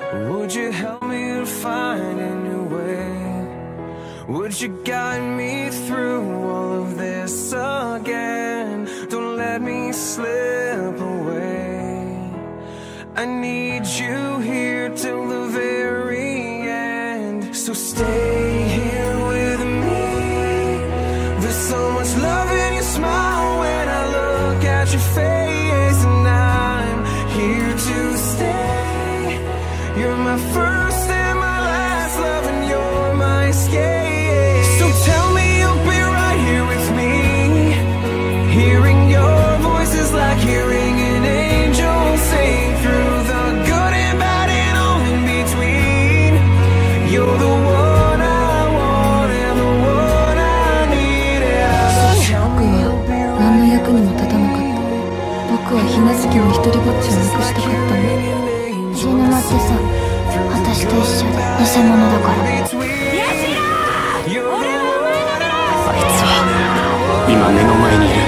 Would you help me to find a new way? Would you guide me through all of this again? Don't let me slip away. I need you here till the very end. So stay here with me. There's so much love in your smile when I look at your face, and I'm here to stay. You're my first and my last love, and you're my escape. So tell me you'll be right here with me. Hearing your voice is like hearing an angel sing, through the good and bad and all in between. You're the one I want and the one I need. 僕は何の役にも立たなかった。僕はひなずきの一人ぼっちをなくしたかったんだ。死ぬ間ってさ、私と一緒で偽物だから。あいつは今目の前にいる。